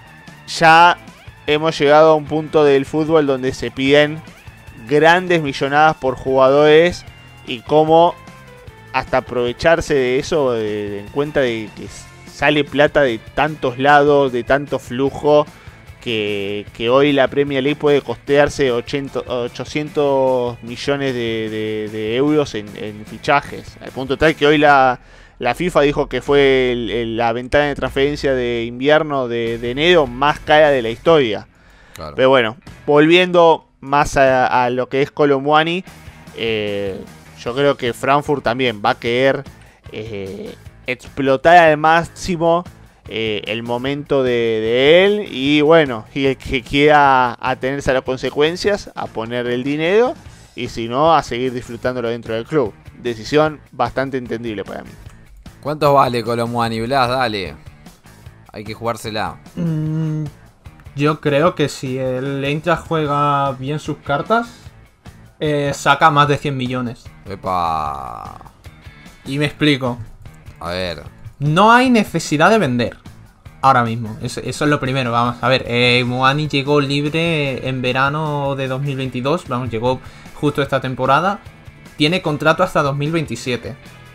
ya hemos llegado a un punto del fútbol donde se piden grandes millonadas por jugadores y cómo hasta aprovecharse de eso, de, de en cuenta de que sale plata de tantos lados, de tanto flujo, que, que hoy la Premier League puede costearse ochenta, ochocientos millones de, de, de euros en, en fichajes. Al punto tal que hoy la, la FIFA dijo que fue el, el, la ventana de transferencia de invierno de, de enero más cara de la historia. Claro. Pero bueno, volviendo más a, a lo que es Kolo Muani, eh, yo creo que Frankfurt también va a querer eh, explotar al máximo eh, el momento de, de él. Y bueno, y el que quiera atenerse a las consecuencias, a poner el dinero, y si no, a seguir disfrutándolo dentro del club. Decisión bastante entendible para mí. ¿Cuánto vale Colomwani, Blas? Dale. Hay que jugársela. Mm, yo creo que si el Eintracht juega bien sus cartas, eh, saca más de cien millones. Epa. Y me explico. A ver. No hay necesidad de vender ahora mismo. Eso, eso es lo primero. Vamos a ver. Eh, Muani llegó libre en verano de dos mil veintidós. Vamos, llegó justo esta temporada. Tiene contrato hasta dos mil veintisiete.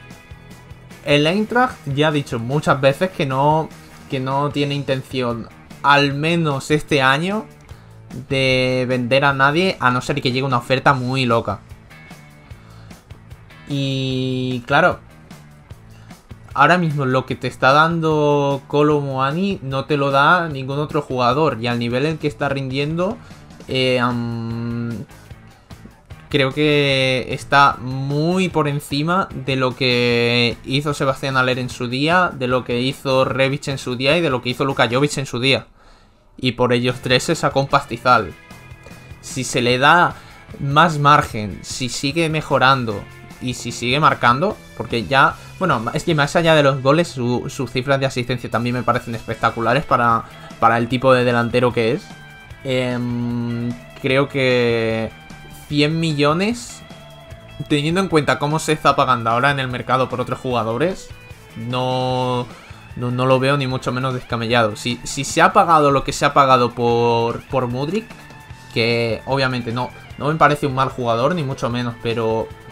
El Eintracht ya ha dicho muchas veces que no, que no tiene intención, al menos este año, de vender a nadie, a no ser que llegue una oferta muy loca. Y claro, ahora mismo lo que te está dando Kolo Muani no te lo da ningún otro jugador. Y al nivel en que está rindiendo, eh, um, creo que está muy por encima de lo que hizo Sebastián Haller en su día, de lo que hizo Rebic en su día y de lo que hizo Luka Jovic en su día. Y por ellos tres se sacó un pastizal. Si se le da más margen, si sigue mejorando y si sigue marcando, porque ya, bueno, es que más allá de los goles, su, sus cifras de asistencia también me parecen espectaculares para, para el tipo de delantero que es. Eh, creo que cien millones, teniendo en cuenta cómo se está pagando ahora en el mercado por otros jugadores, no, no, no lo veo ni mucho menos descabellado. Si, si se ha pagado lo que se ha pagado por, por Mudryk, que obviamente no, no me parece un mal jugador, ni mucho menos, pero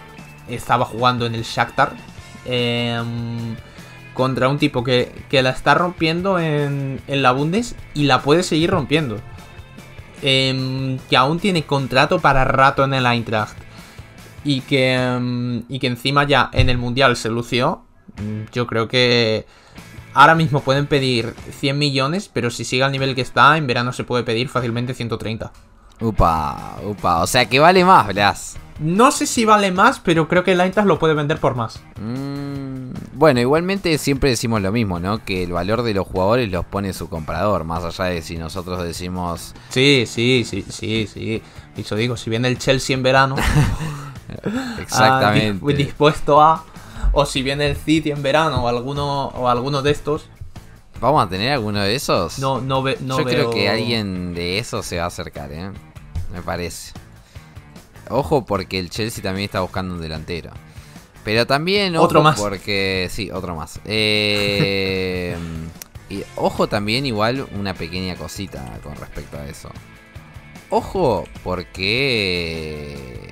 estaba jugando en el Shakhtar. Eh, contra un tipo que, que la está rompiendo en, en la Bundes y la puede seguir rompiendo. Eh, que aún tiene contrato para rato en el Eintracht. Y que, um, y que encima ya en el Mundial se lució. Yo creo que ahora mismo pueden pedir cien millones, pero si sigue al nivel que está, en verano se puede pedir fácilmente ciento treinta. Upa, upa, o sea que vale más, Blas. No sé si vale más, pero creo que el Eintracht lo puede vender por más. Mm, bueno, igualmente siempre decimos lo mismo, ¿no? Que el valor de los jugadores los pone su comprador, más allá de si nosotros decimos... Sí, sí, sí, sí, sí. Y yo digo, si viene el Chelsea en verano... Exactamente. Ah, dispuesto a... O si viene el City en verano o alguno, o alguno de estos... ¿Vamos a tener alguno de esos? No, no, ve, no Yo veo... creo que alguien de esos se va a acercar, ¿eh? Me parece. Ojo porque el Chelsea también está buscando un delantero. Pero también... Ojo otro más. Porque... Sí, otro más. Eh... y ojo también igual una pequeña cosita con respecto a eso. Ojo porque...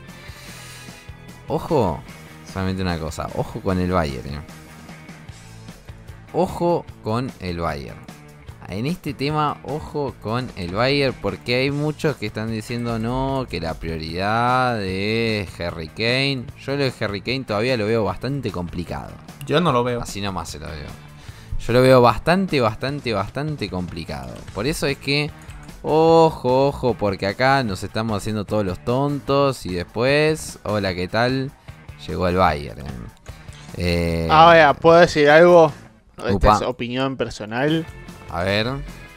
Ojo... Solamente una cosa. Ojo con el Bayern, ¿eh? Ojo con el Bayern. En este tema, ojo con el Bayern, porque hay muchos que están diciendo no, que la prioridad de Harry Kane. Yo lo de Harry Kane todavía lo veo bastante complicado. Yo no lo veo. Así nomás se lo veo. Yo lo veo bastante, bastante, bastante complicado. Por eso es que, ojo, ojo, porque acá nos estamos haciendo todos los tontos y después, hola, ¿qué tal? Llegó el Bayern. Eh, Ahora, ¿puedo decir algo? Esta Upa. es opinión personal. A ver.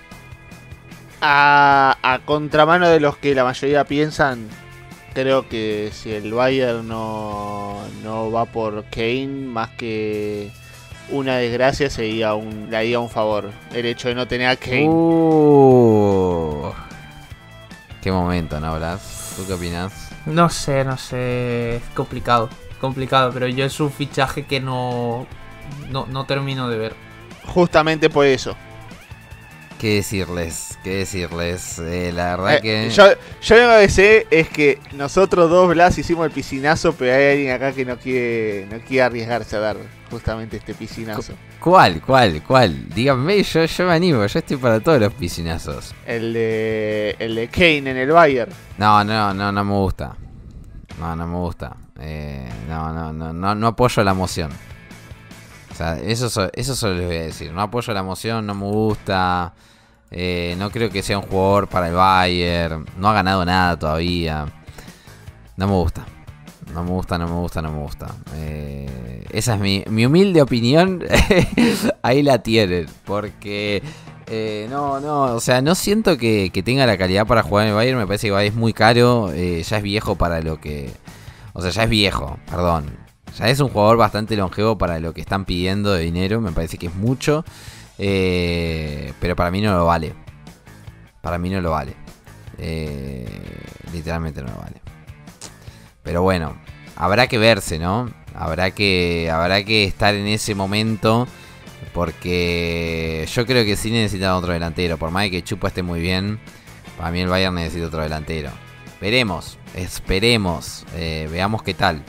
A, a contramano de los que la mayoría piensan, creo que si el Bayern no, no va por Kane, más que una desgracia, sería un, le haría un favor el hecho de no tener a Kane. Uh, qué momento, ¿no, Blas? ¿Tú qué opinas? No sé, no sé. Es complicado. Complicado, pero yo es un fichaje que no, no, no termino de ver. Justamente por eso. ¿Qué decirles? ¿Qué decirles? Eh, la verdad Eh, que... yo, yo lo que sé es que nosotros dos, Blas, hicimos el piscinazo, pero hay alguien acá que no quiere, no quiere arriesgarse a dar justamente este piscinazo. ¿Cuál? ¿Cuál? ¿Cuál? Díganme, yo, yo me animo, yo estoy para todos los piscinazos. El de, el de Kane en el Bayern. No, no, no, no me gusta. No, no me gusta. Eh, no, no, no, no, no apoyo la moción. O sea, eso, so- eso solo les voy a decir. No apoyo la moción, no me gusta. Eh, no creo que sea un jugador para el Bayern. No ha ganado nada todavía. No me gusta. No me gusta, no me gusta, no me gusta. Eh, esa es mi, mi humilde opinión. Ahí la tienen. Porque... Eh, no, no, o sea, no siento que, que tenga la calidad para jugar en el Bayern. Me parece que es muy caro. Eh, ya es viejo para lo que... O sea, ya es viejo, perdón. Ya es un jugador bastante longevo para lo que están pidiendo de dinero. Me parece que es mucho. Eh, pero para mí no lo vale. Para mí no lo vale. Eh, literalmente no lo vale. Pero bueno, habrá que verse, ¿no? Habrá que, habrá que estar en ese momento. Porque yo creo que sí necesitan otro delantero. Por más que Chupa esté muy bien, para mí el Bayern necesita otro delantero. Veremos, esperemos, eh, veamos qué tal.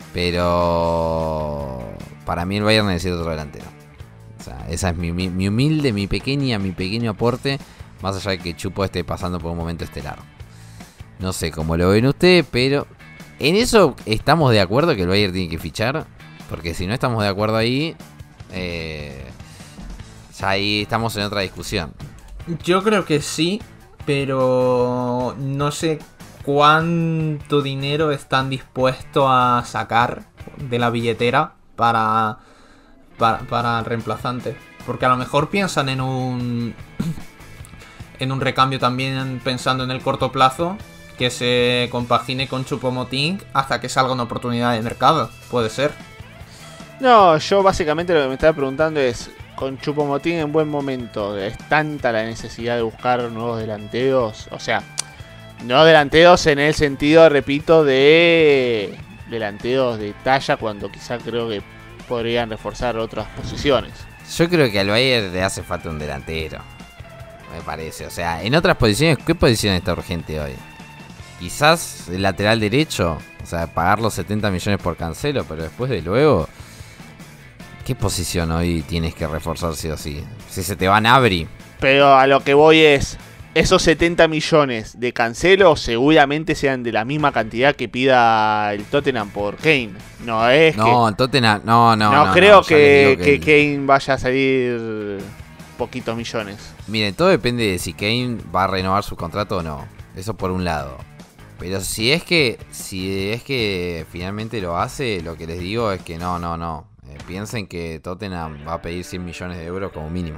Pero para mí el Bayern necesita otro delantero. O sea, esa es mi, mi, mi humilde, mi pequeña, mi pequeño aporte. Más allá de que Chupo esté pasando por un momento estelar. No sé cómo lo ven ustedes, pero en eso estamos de acuerdo que el Bayern tiene que fichar. Porque si no estamos de acuerdo ahí, eh, ya ahí estamos en otra discusión. Yo creo que sí, pero no sé cuánto dinero están dispuestos a sacar de la billetera para, para, para el reemplazante. Porque a lo mejor piensan en un en un recambio también pensando en el corto plazo, que se compagine con Choupo-Moting hasta que salga una oportunidad de mercado. Puede ser. No, yo básicamente lo que me estaba preguntando es, con Choupo-Moting en buen momento, ¿es tanta la necesidad de buscar nuevos delanteros? O sea, no delanteros en el sentido, repito, de delanteros de talla, cuando quizá creo que podrían reforzar otras posiciones. Yo creo que al Bayern le hace falta un delantero, me parece. O sea, en otras posiciones, ¿qué posición está urgente hoy? quizás el lateral derecho, o sea, pagar los setenta millones por Cancelo, pero después de luego, ¿qué posición hoy tienes que reforzar sí o sí? Si se te va Gnabry. Pero a lo que voy es, esos setenta millones de Cancelo seguramente sean de la misma cantidad que pida el Tottenham por Kane. No es No, que... el Tottenham, no, no, No, no. creo no, ya les que, digo que el- Kane vaya a salir poquitos millones. Miren, todo depende de si Kane va a renovar su contrato o no. Eso por un lado. Pero si es que si es que finalmente lo hace, lo que les digo es que no, no, no. Eh, piensen que Tottenham va a pedir cien millones de euros como mínimo.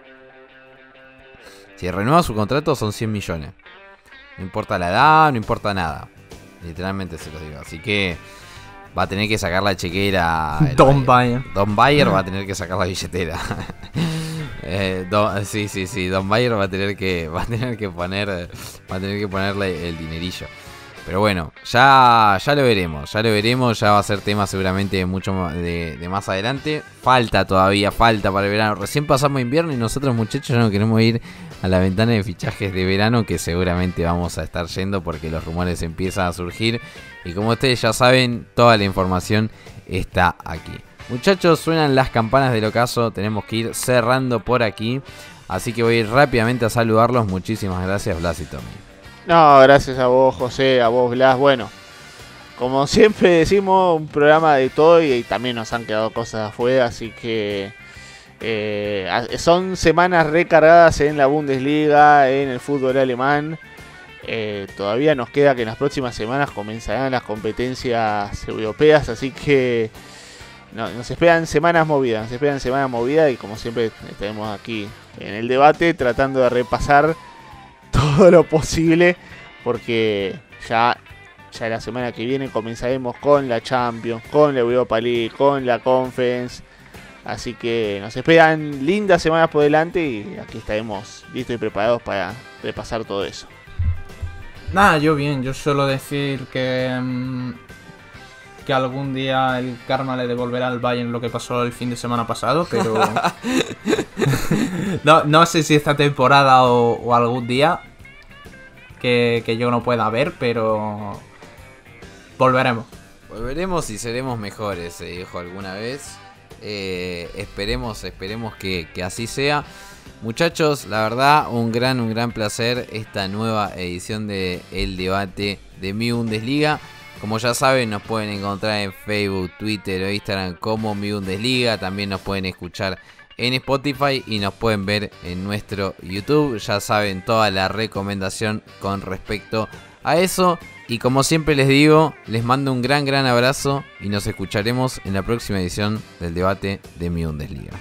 Si renueva su contrato son cien millones. No importa la edad, no importa nada. Literalmente se los digo. Así que va a tener que sacar la chequera. el Don Bayer. Bayer. Don Bayer va a tener que sacar la billetera. Eh, Don- sí, sí, sí. Don Bayer va a tener que va a tener que poner va a tener que ponerle el dinerillo. Pero bueno, ya ya lo veremos, ya lo veremos, ya va a ser tema seguramente mucho más de, de más adelante. Falta todavía, falta para el verano. Recién pasamos invierno y nosotros, muchachos, ya no queremos ir a la ventana de fichajes de verano, que seguramente vamos a estar yendo porque los rumores empiezan a surgir. Y como ustedes ya saben, toda la información está aquí. Muchachos, suenan las campanas del ocaso, tenemos que ir cerrando por aquí. Así que voy a ir rápidamente a saludarlos. Muchísimas gracias, Blas y Tommy. No, gracias a vos, José, a vos, Blas. Bueno, como siempre decimos, un programa de todo y, y también nos han quedado cosas afuera, así que eh, a- son semanas recargadas en la Bundesliga, en el fútbol alemán. Eh, todavía nos queda que en las próximas semanas comenzarán las competencias europeas, así que no, nos esperan semanas movidas, nos esperan semanas movidas y como siempre estaremos aquí en el debate tratando de repasar todo lo posible, porque ya, ya la semana que viene comenzaremos con la Champions, con la Europa League, con la Conference. Así que nos esperan lindas semanas por delante y aquí estaremos listos y preparados para repasar todo eso. Nada, yo bien, yo suelo decir que mm, que algún día el karma le devolverá al Bayern lo que pasó el fin de semana pasado, pero no, no sé si esta temporada o, o algún día que, que yo no pueda ver, pero volveremos. Volveremos y seremos mejores, se dijo alguna vez. Eh, esperemos, esperemos que, que así sea. Muchachos, la verdad, un gran, un gran placer esta nueva edición de El Debate de Mi Bundesliga. Como ya saben, nos pueden encontrar en Facebook, Twitter o Instagram como Mi Bundesliga. También nos pueden escuchar en Spotify y nos pueden ver en nuestro YouTube. Ya saben toda la recomendación con respecto a eso. Y como siempre les digo, les mando un gran, gran abrazo y nos escucharemos en la próxima edición del Debate de Mi Bundesliga.